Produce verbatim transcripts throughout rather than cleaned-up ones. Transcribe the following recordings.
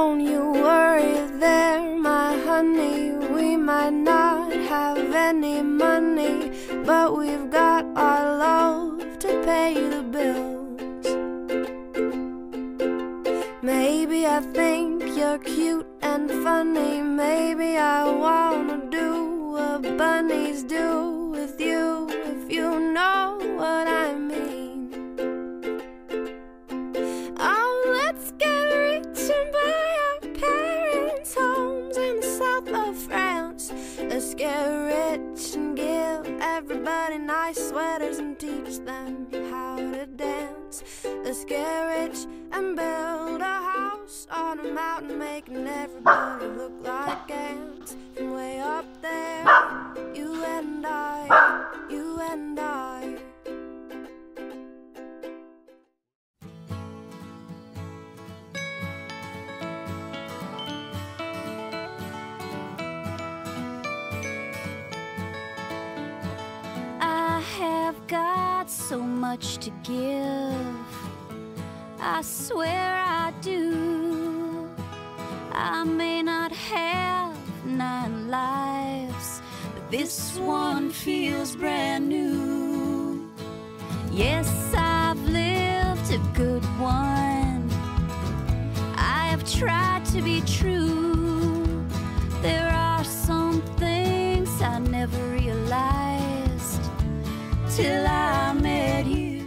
don't you worry there, my honey. We might not have any money, but we've got our love to pay the bills. Maybe I think you're cute and funny. Maybe I wanna do what bunnies do with you, if you know what I mean. Oh, let's get rich and buy our parents' homes in the south of France. Let's get rich and give everybody nice sweaters and teach them how to dance. Let's get rich and build a house on a mountain, making everybody look like ants. From way up there, you and I, you and I. I have got so much to give, I swear I do. I may not have nine lives, but this one feels brand new. Yes, I've lived a good one. I have tried to be true. There are some things I never realized till I met you.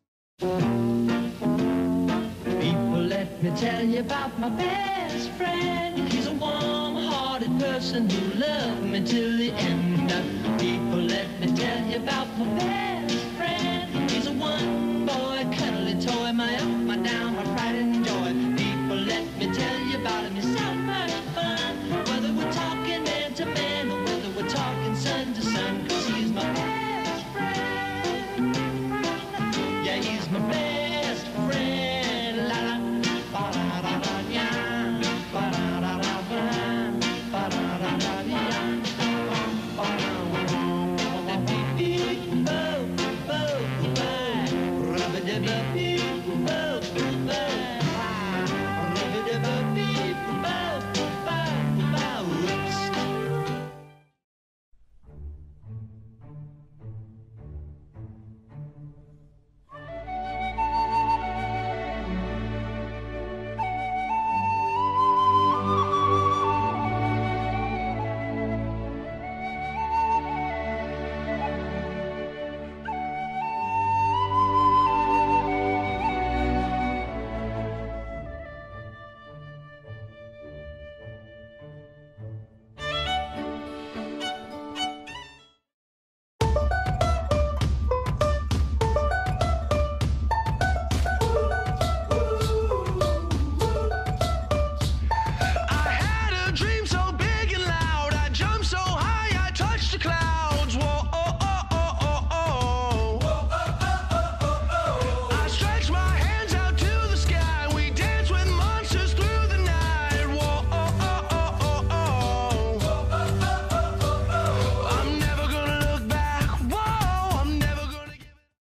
People, let me tell you about my best friend. He's a warm-hearted person who loved me till the end. People, let me tell you about my best friend. He's a one-boy cuddly toy, my up, my down, my pride and joy. People, let me tell you about